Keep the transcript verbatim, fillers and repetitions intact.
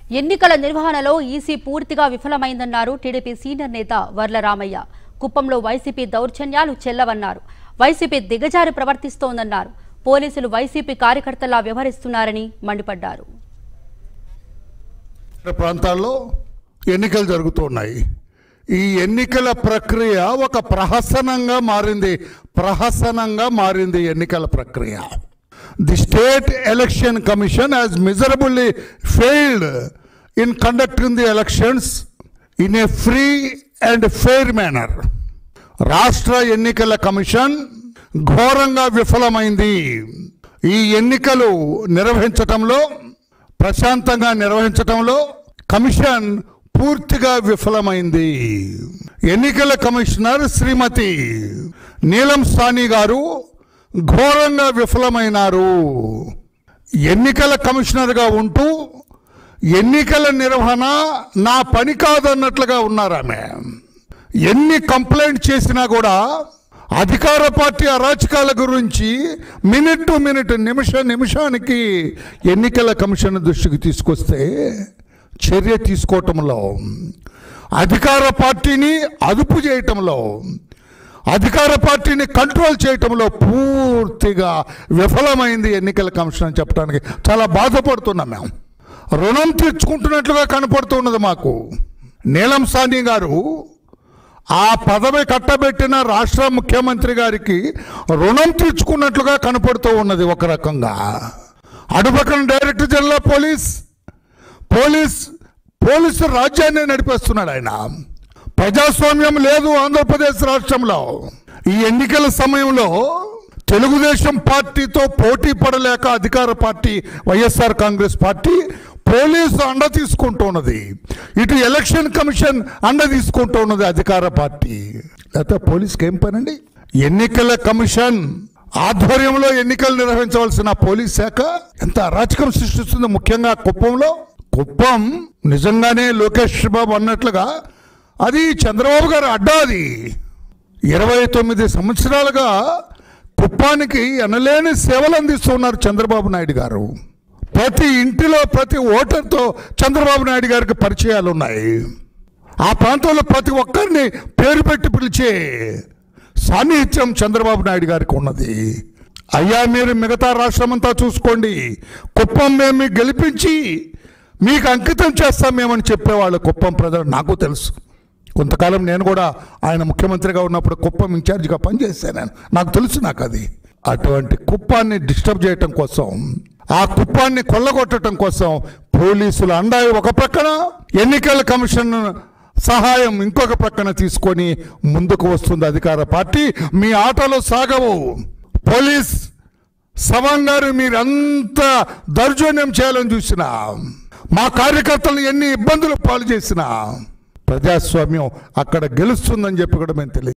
ఎన్నికల నిర్వహణలో ఈసీ పూర్తిగా విఫలమైందన్నారు టీడీపీ సీనియర్ నేత వర్ల రామయ్య. కుప్పంలో వైసీపీ దౌర్జన్యాలు చెల్లవన్నారు. వైసీపీ దిగజారి ప్రవర్తిస్తోందన్నారు. పోలీసులు వైసీపీ కార్యకర్తలా వ్యవహరిస్తున్నారని మండిపడ్డారు. ప్రాంతాల్లో ఎన్నికలు జరుగుతున్నాయి. ఈ ఎన్నికల ప్రక్రియ ఒక ప్రహసనంగా మారింది ప్రహసనంగా మారింది ఎన్నికల ప్రక్రియ. The state election commission has miserably failed in conducting the elections in a free and fair manner. రాష్ట్ర ఎన్నికల కమిషన్ ఘోరంగా విఫలమైంది. ఈ ఎన్నికలు నిర్వహించటంలో ప్రశాంతంగా నిర్వహించటంలో కమిషన్ పూర్తిగా విఫలమైంది. ఎన్నికల కమిషనర్ శ్రీమతి నీలం సాని గారు ఘోరంగా విఫలమైనారు. ఎన్నికల కమిషనర్గా ఉంటూ ఎన్నికల నిర్వహణ నా పని కాదన్నట్లుగా ఉన్నారు ఆమె. ఎన్ని కంప్లైంట్ చేసినా కూడా అధికార పార్టీ అరాచకాల గురించి మినిట్ టు మినిట్ నిమిష నిమిషానికి ఎన్నికల కమిషన్ దృష్టికి తీసుకొస్తే చర్య తీసుకోవటంలో, అధికార పార్టీని అదుపు చేయటంలో, అధికార పార్టీని కంట్రోల్ చేయటంలో పూర్తిగా విఫలమైంది ఎన్నికల కమిషన్ అని చెప్పడానికి చాలా బాధపడుతున్నాం. మేము రుణం తీర్చుకుంటున్నట్లుగా కనపడుతున్నది మాకు. నీలం సాని గారు ఆ పదవి కట్టబెట్టిన రాష్ట్ర ముఖ్యమంత్రి గారికి రుణం తీర్చుకున్నట్లుగా కనపడుతూ ఉన్నది. ఒక రకంగా అటుపక్కన director general police police police రాజ్యాన్ని నడిపేస్తున్నాడు ఆయన. ప్రజాస్వామ్యం లేదు ఆంధ్రప్రదేశ్ రాష్ట్రంలో. ఈ ఎన్నికల సమయంలో తెలుగుదేశం పార్టీతో పోటీ పడలేక అధికార party YSR Congress party police అండ తీసుకుంటున్నది. ఇటు ఎలక్షన్ కమిషన్ అండ తీసుకుంటూ ఉన్నది అధికార పార్టీ. లేకపోతే పోలీస్కి ఏం పనండి? ఎన్నికల కమిషన్ ఆధ్వర్యంలో ఎన్నికలు నిర్వహించవలసిన పోలీస్ శాఖ ఎంత అరాచకం సృష్టిస్తుంది. ముఖ్యంగా కుప్పంలో. కుప్పం నిజంగానే లోకేష్ బాబు అన్నట్లుగా అది చంద్రబాబు గారు అడ్డా. అది ఇరవై తొమ్మిది సంవత్సరాలుగా కుప్పానికి ఎనలేని సేవలు అందిస్తున్నారు చంద్రబాబు నాయుడు గారు. ప్రతి ఇంటిలో ప్రతి ఓటర్తో చంద్రబాబు నాయుడు గారికి పరిచయాలు ఉన్నాయి. ఆ ప్రాంతంలో ప్రతి ఒక్కరిని పేరు పెట్టి పిలిచే సాన్నిహిత్యం చంద్రబాబు నాయుడు గారికి ఉన్నది. అయ్యా, మీరు మిగతా రాష్ట్రం అంతా చూసుకోండి, కుప్పం మేము గెలిపించి మీకు అంకితం చేస్తాం మేమని చెప్పేవాళ్ళు కుప్పం ప్రజలు. నాకు తెలుసు. కొంతకాలం నేను కూడా ఆయన ముఖ్యమంత్రిగా ఉన్నప్పుడు కుప్పం ఇన్ఛార్జిగా పనిచేశాను. నాకు తెలుసు. నాకు అది అటువంటి కుప్పాన్ని డిస్టర్బ్ చేయటం కోసం, ఆ కుప్పాన్ని కొల్లగొట్టడం కోసం పోలీసులు అండాయి ఒక ప్రక్కన, ఎన్నికల కమిషన్ సహాయం ఇంకొక ప్రక్కన తీసుకొని ముందుకు వస్తుంది అధికార పార్టీ. మీ ఆటలు సాగవు. పోలీస్ సవాంగారు మీరంతా దౌర్జన్యం చేయాలని చూసినా, మా కార్యకర్తలు ఎన్ని ఇబ్బందులు పాలు చేసినా ప్రజాస్వామ్యం అక్కడ గెలుస్తుందని చెప్పి కూడా మేము తెలియదు.